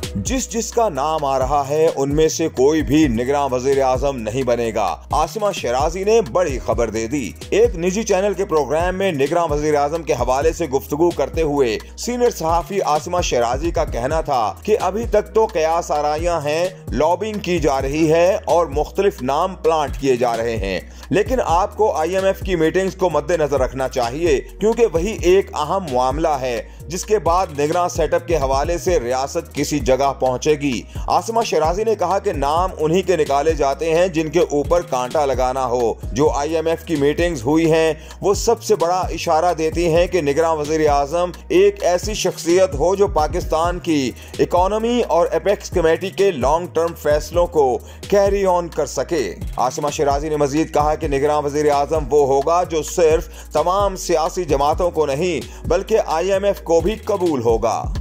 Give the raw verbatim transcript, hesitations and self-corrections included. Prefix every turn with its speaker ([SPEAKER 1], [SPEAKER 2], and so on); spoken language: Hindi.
[SPEAKER 1] जिस जिसका नाम आ रहा है उनमें से कोई भी निगरान वजीर आजम नहीं बनेगा। आसिमा शराजी ने बड़ी खबर दे दी। एक निजी चैनल के प्रोग्राम में निगरान वजीर आजम के हवाले से गुफ्तगू करते हुए सीनियर सहाफी आसिमा शराजी का कहना था कि अभी तक तो कयास आराइयां हैं, लॉबिंग की जा रही है और मुख्तलिफ नाम प्लांट किए जा रहे हैं, लेकिन आपको आई एम एफ की मीटिंग्स को मद्देनजर रखना चाहिए क्योंकि वही एक अहम मामला है जिसके बाद निगरान सेटअप के हवाले से रियासत किसी जगह पहुंचेगी। आसिमा शराजी ने कहा कि नाम उन्हीं के निकाले जाते हैं जिनके ऊपर कांटा लगाना हो। जो आई एम एफ की मीटिंग्स हुई हैं वो सबसे बड़ा इशारा देती हैं कि निगरान वजीर आजम एक ऐसी शख्सियत हो जो पाकिस्तान की इकोनॉमी और एपेक्स कमेटी के लॉन्ग टर्म फैसलों को कैरी ऑन कर सके। आसिमा शराजी ने मजीद कहा कि निगरान वजीर आजम वो होगा जो सिर्फ तमाम सियासी जमातों को नहीं बल्कि आई एम एफ को भी कबूल होगा।